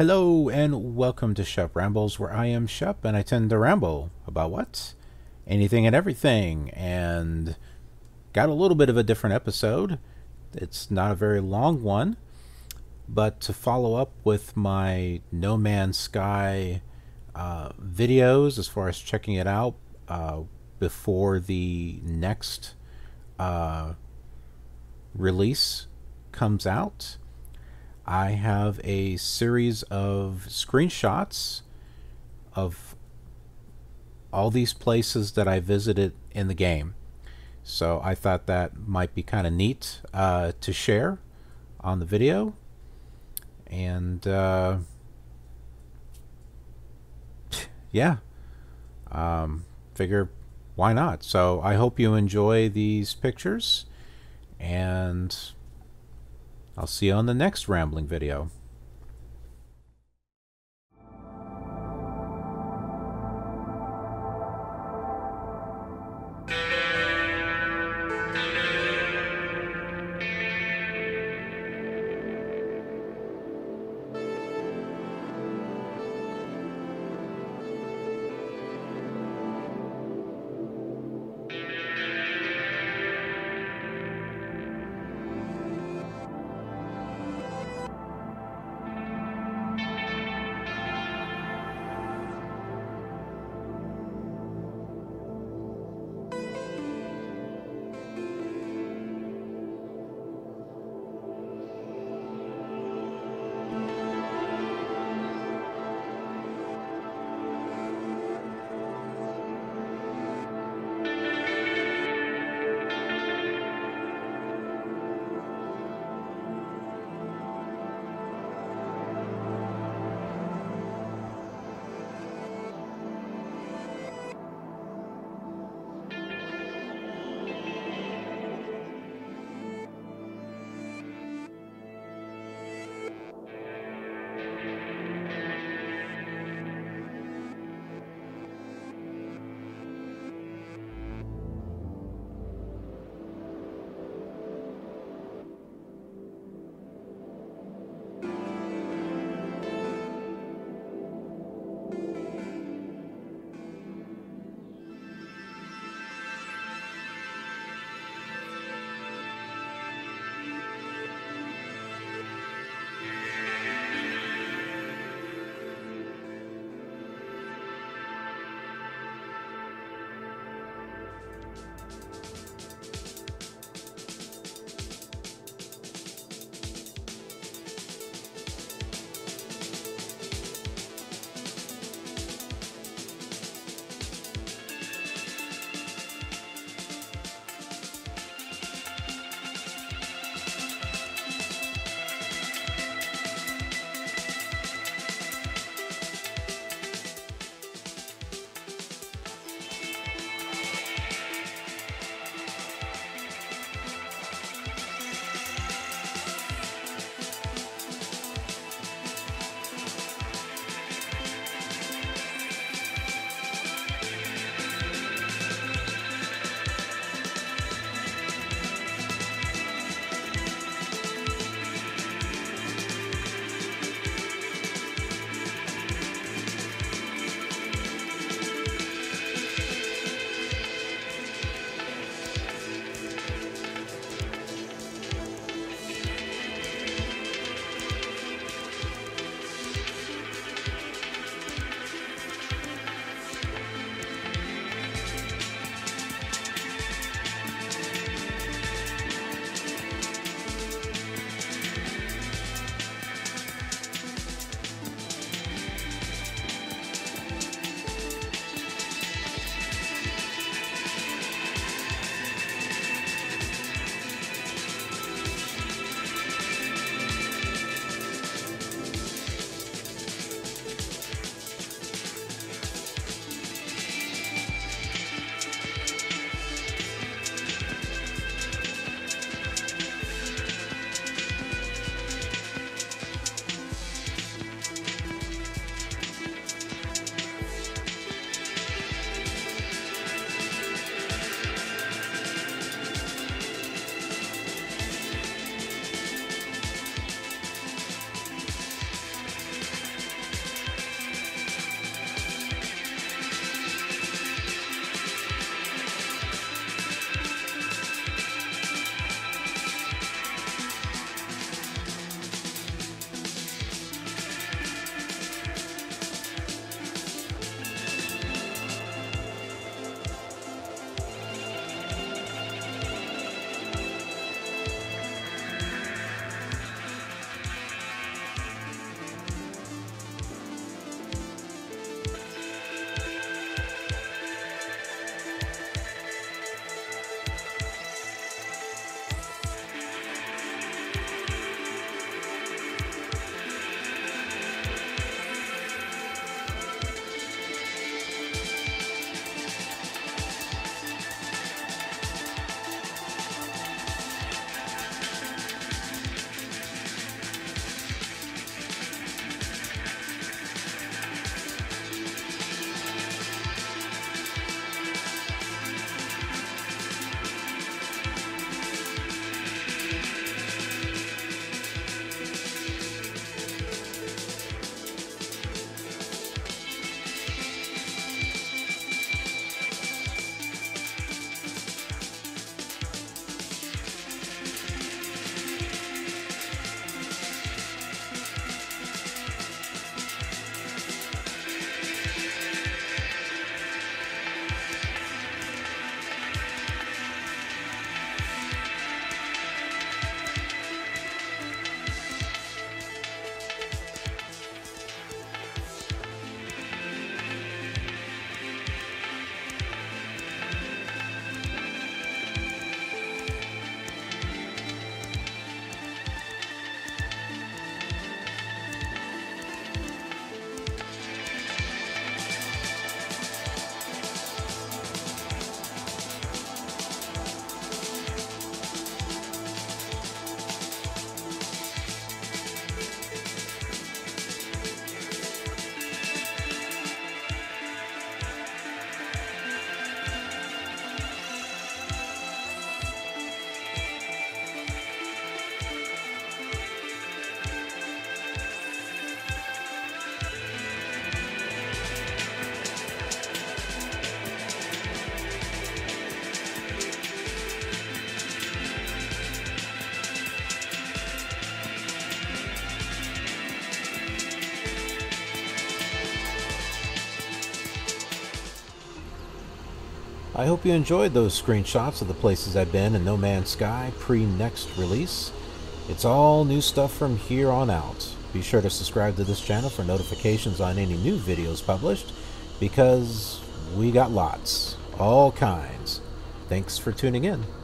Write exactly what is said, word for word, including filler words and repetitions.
Hello and welcome to Shep Rambles, where I am Shep and I tend to ramble about what? Anything and everything. And got a little bit of a different episode. It's not a very long one, but to follow up with my No Man's Sky uh, videos as far as checking it out uh, before the next uh, release comes out. I have a series of screenshots of all these places that I visited in the game. So I thought that might be kind of neat uh, to share on the video. And uh, yeah, um, figure why not? So I hope you enjoy these pictures, and I'll see you on the next rambling video. I hope you enjoyed those screenshots of the places I've been in No Man's Sky pre-next release. It's all new stuff from here on out. Be sure to subscribe to this channel for notifications on any new videos published, because we got lots, all kinds. Thanks for tuning in.